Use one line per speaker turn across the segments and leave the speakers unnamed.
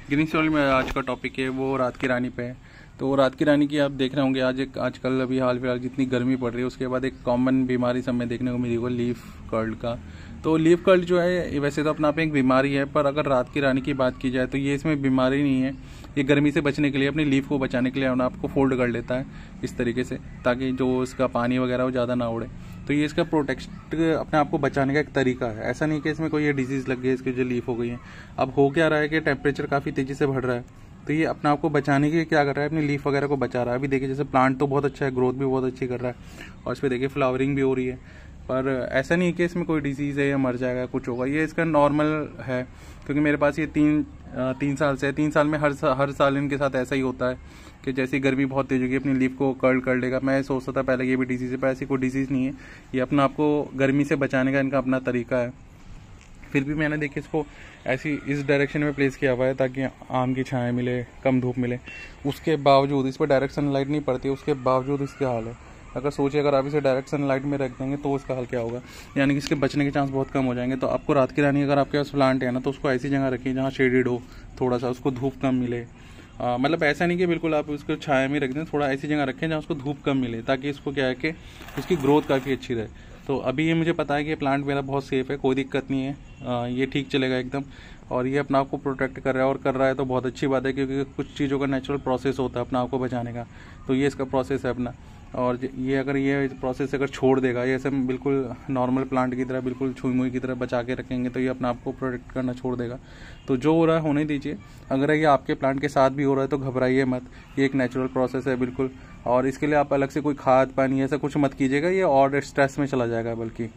Green soil में आज का टॉपिक है वो रात की रानी पे है। तो रात की रानी की आप देख रहे होंगे आजकल अभी हाल फिलहाल जितनी गर्मी पड़ रही है उसके बाद एक कॉमन बीमारी सब में देखने को मिली वो लीफ कर्ल का। तो लीफ कर्ल जो है वैसे तो अपने आप में एक बीमारी है, पर अगर रात की रानी की बात की जाए तो ये इसमें बीमारी नहीं है। ये गर्मी से बचने के लिए, अपनी लीफ को बचाने के लिए आपको फोल्ड कर लेता है इस तरीके से, ताकि जो इसका पानी वगैरह वो ज़्यादा ना उड़े। तो ये इसका प्रोटेक्ट अपने आप को बचाने का एक तरीका है। ऐसा नहीं कि इसमें कोई ये डिजीज़ लग गई इसकी जो लीफ हो गई है। अब हो क्या रहा है कि टेम्परेचर काफ़ी तेज़ी से बढ़ रहा है, तो ये अपने आप को बचाने के लिए क्या कर रहा है, अपनी लीफ वगैरह को बचा रहा है। अभी देखिए जैसे प्लांट तो बहुत अच्छा है, ग्रोथ भी बहुत अच्छी कर रहा है और इस पर देखिए फ्लावरिंग भी हो रही है, पर ऐसा नहीं है कि इसमें कोई डिजीज़ है या मर जाएगा कुछ होगा। ये इसका नॉर्मल है, क्योंकि मेरे पास ये तीन साल से है। 3 साल में हर साल इनके साथ ऐसा ही होता है कि जैसी गर्मी बहुत तेज होगी अपनी लीफ को कर्ल कर लेगा। मैं सोचता था पहले ये भी डिजीज़ है, पर ऐसी कोई डिजीज़ नहीं है। ये अपना आपको गर्मी से बचाने का इनका अपना तरीका है। फिर भी मैंने देखिए इसको ऐसी इस डायरेक्शन में प्लेस किया हुआ है ताकि आम की छाया मिले, कम धूप मिले। उसके बावजूद इस पर डायरेक्ट सनलाइट नहीं पड़ती, उसके बावजूद इसका हाल है। अगर सोचिए अगर आप इसे डायरेक्ट सनलाइट में रख देंगे तो उसका हाल क्या होगा, यानी कि इसके बचने के चांस बहुत कम हो जाएंगे। तो आपको रात की रानी अगर आपके पास प्लांट है ना, तो उसको ऐसी जगह रखिए जहाँ शेडेड हो, थोड़ा सा उसको धूप कम मिले। मतलब ऐसा नहीं कि बिल्कुल आप उसको छाया में रख दें, थोड़ा ऐसी जगह रखें जहाँ उसको धूप कम मिले, ताकि इसको क्या है कि उसकी ग्रोथ काफ़ी अच्छी रहे। तो अभी ये मुझे पता है कि ये प्लांट मेरा बहुत सेफ़ है, कोई दिक्कत नहीं है, ये ठीक चलेगा एकदम। और ये अपना आप को प्रोटेक्ट कर रहा है और कर रहा है तो बहुत अच्छी बात है, क्योंकि कुछ चीज़ों का नेचुरल प्रोसेस होता है अपना आप को बचाने का। तो ये इसका प्रोसेस है अपना। और ये अगर ये प्रोसेस अगर छोड़ देगा, ये ऐसे बिल्कुल नॉर्मल प्लांट की तरह बिल्कुल छुई मुई की तरह बचा के रखेंगे, तो ये अपना आप को प्रोटेक्ट करना छोड़ देगा। तो जो हो रहा है होने दीजिए। अगर ये आपके प्लांट के साथ भी हो रहा है तो घबराइए मत, ये एक नेचुरल प्रोसेस है बिल्कुल। और इसके लिए आप अलग से कोई खाद पानी ऐसा कुछ मत कीजिएगा, ये और स्ट्रेस में चला जाएगा बल्कि।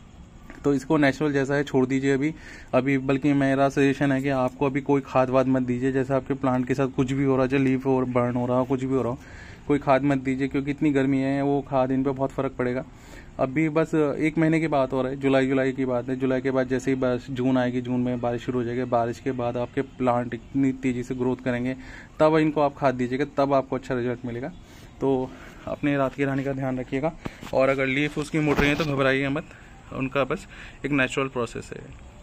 तो इसको नेचुरल जैसा है छोड़ दीजिए अभी बल्कि मेरा सजेशन है कि आपको अभी कोई खाद वाद मत दीजिए। जैसे आपके प्लांट के साथ कुछ भी हो रहा है, जो लीफ और बर्न हो रहा हो, कुछ भी हो रहा हो, कोई खाद मत दीजिए, क्योंकि इतनी गर्मी है वो खाद इन पर बहुत फ़र्क पड़ेगा। अभी बस 1 महीने की बात हो रहा है, जुलाई की बात है। जुलाई के बाद जैसे ही बस जून आएगी, जून में बारिश शुरू हो जाएगी। बारिश के बाद आपके प्लांट इतनी तेज़ी से ग्रोथ करेंगे, तब इनको आप खाद दीजिएगा, तब आपको अच्छा रिजल्ट मिलेगा। तो अपने रात की रानी का ध्यान रखिएगा। और अगर लीफ उसकी मुड़ रही है तो घबराइए मत, उनका बस एक नेचुरल प्रोसेस है।